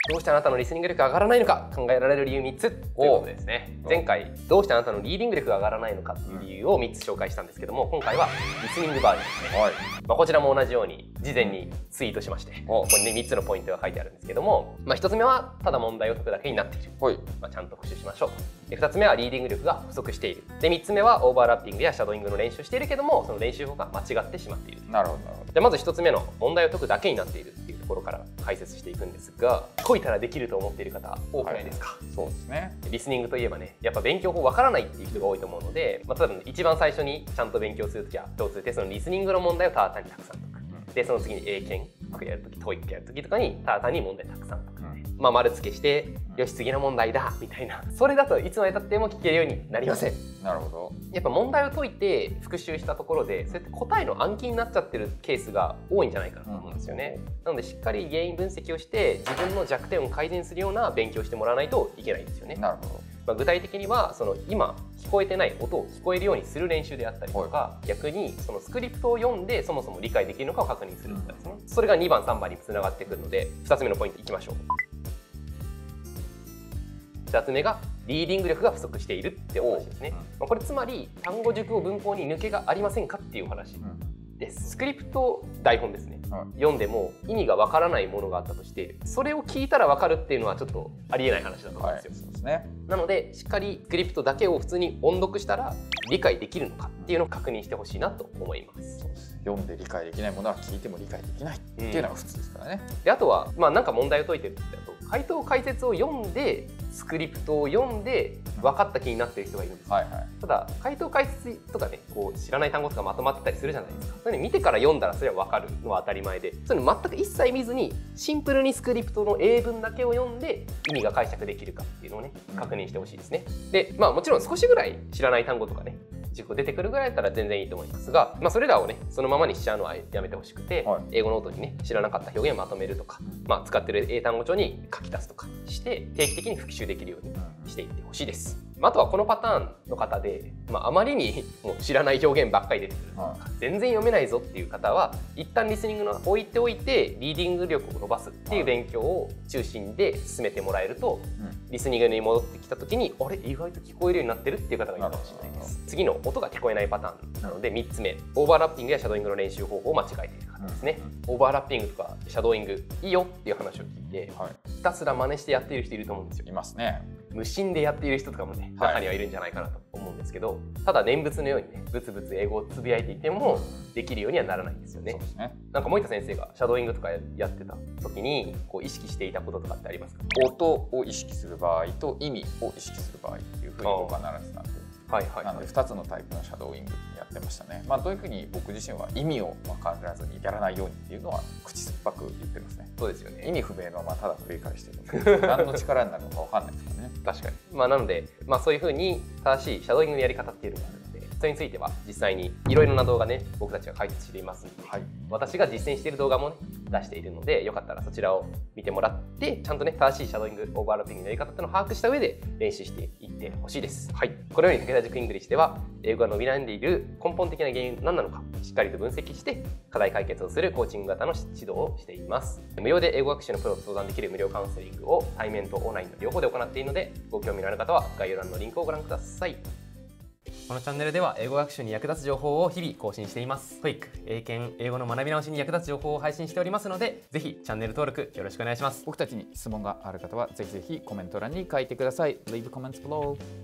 どうしてあなたのリスニング力が上がらないのか考えられる理由3つということですね。前回どうしてあなたのリーディング力が上がらないのかっていう理由を3つ紹介したんですけども、今回はリスニングバージョンですね。こちらも同じように事前にツイートしまして、ここにね3つのポイントが書いてあるんですけども、1つ目はただ問題を解くだけになっている、ちゃんと復習しましょう。で2つ目はリーディング力が不足している。で3つ目はオーバーラッピングやシャドーイングの練習をしているけども、その練習法が間違ってしまっている。 なるほど。 でまず1つ目の問題を解くだけになっているっていうところから解説していくんですが、解いたらできると思っている方多くないですか？ そうですね。 リスニングといえばね、やっぱ勉強法わからないっていう人が多いと思うので、例えば一番最初にちゃんと勉強するときは共通テストのリスニングの問題をただ単にたくさん解く。でその次に英検やるとき、トイックやるときとかにただ単に問題たくさん解く。丸付けしてよし次の問題だみたいな、それだといつまでたっても聞けるようになりません。 なるほど。 やっぱ問題を解いて復習したところで、そうやって答えの暗記になっちゃってるケースが多いんじゃないかなと思うんですよね。なのでしっかり原因分析をして自分の弱点を改善するような勉強をしてもらわないといけないんですよね。 なるほど。 具体的にはその今聞こえてない音を聞こえるようにする練習であったりとか、逆にそのスクリプトを読んでそもそも理解できるのかを確認するとかですね。それが2番3番につながってくるので、2つ目のポイントいきましょう。2つ目がリーディング力が不足しているってお話ですね。これつまり単語熟語文法に抜けがありませんかっていう話です。スクリプト台本ですね、読んでも意味がわからないものがあったとして、それを聞いたらわかるっていうのはちょっとありえない話だと思うんですよ。 そうですね。 なのでしっかりスクリプトだけを普通に音読したら理解できるのかっていうのを確認してほしいなと思います。 読んで理解できないものは聞いても理解できないっていうのが普通ですからね。 であとはなんか問題を解いてる時だと回答解説を読んでスクリプトを読んで分かった気になってる人がいるんです。ただ回答解説とかね、こう知らない単語とかまとまってたりするじゃないですか。それ見てから読んだらそれは分かるのは当たり前で、それ全く一切見ずにシンプルにスクリプトの英文だけを読んで意味が解釈できるかっていうのをね確認してほしいですね。でもちろん少しぐらい知らない単語とかね熟語出てくるぐらいだったら全然いいと思いますが、それらをねそのままにしちゃうのはやめてほしくて、英語ノートにね知らなかった表現をまとめるとか、使ってる英単語帳に書き足すとかして定期的に復習できるようにしていってほしいです。あとはこのパターンの方で、あまりにもう知らない表現ばっかり出てくるとか、全然読めないぞっていう方は一旦リスニングの置いておいてリーディング力を伸ばすっていう勉強を中心で進めてもらえると、リスニングに戻ってきた時にあれ意外と聞こえるようになってるっていう方がいるかもしれないです。次の音が聞こえないパターンなので3つ目、オーバーラッピングやシャドーイングの練習方法を間違えている方ですね。オーバーラッピングとかシャドーイングいいよっていう話を聞いて、ひたすら真似してやっている人いると思うんですよ。 いますね。 無心でやっている人とかもね中にはいるんじゃないかなと思うんですけど、ただ念仏のようにねブツブツ英語をつぶやいていてもできるようにはならないんですよね。なんか森田先生がシャドーイングとかやってた時にこう意識していたこととかってありますか？ 音を意識する場合と意味を意識する場合っていうふうに僕は習ってたんで、なので2つのタイプのシャドーイングやってましたね。どういうふうに僕自身は意味を分からずにやらないようにっていうのは口酸っぱく言ってますね。 そうですよね。 意味不明のままただ繰り返してるの何の力になるのか分かんないですからね。 確かに。なので、そういうふうに正しいシャドーイングのやり方っていうのがあるので、それについては実際にいろいろな動画ね僕たちが解説していますので、私が実践している動画もね出しているので、よかったらそちらを見てもらってちゃんとね正しいシャドーイング、オーバーラッピングのやり方っていうのを把握した上で練習していってほしいです。このように武田塾イングリッシュでは英語が伸び悩んでいる根本的な原因何なのかしっかりと分析して課題解決をするコーチング型の指導をしています。無料で英語学習のプロと相談できる無料カウンセリングを対面とオンラインの両方で行っているので、ご興味のある方は概要欄のリンクをご覧ください。このチャンネルでは英語学習に役立つ情報を日々更新しています。TOEIC、英検、英語の学び直しに役立つ情報を配信しておりますので、ぜひチャンネル登録よろしくお願いします。 僕たちに質問がある方はぜひぜひコメント欄に書いてください。Leave comments below.